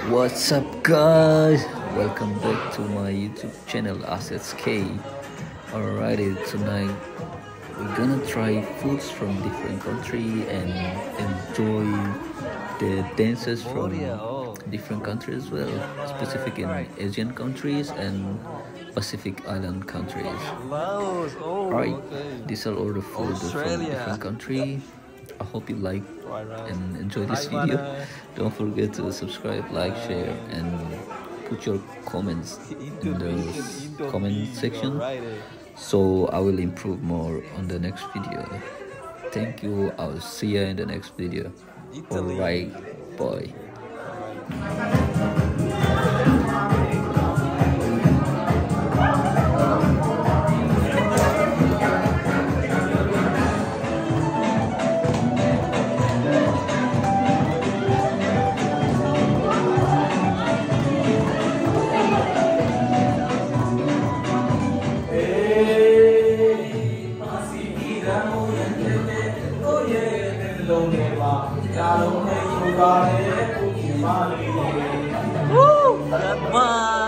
What's up, guys? Welcome back to my YouTube channel Assets K. Alrighty, tonight we're gonna try foods from different country and enjoy the dances from different countries as well, specific in Asian countries and Pacific Island countries. Alright, these are all the food from different country. I hope you like and enjoy this video. Don't forget to subscribe, like, share, and put your comments in the comment section, so I will improve more on the next video. Thank you. I'll see you in the next video. Alright, bye. Woo!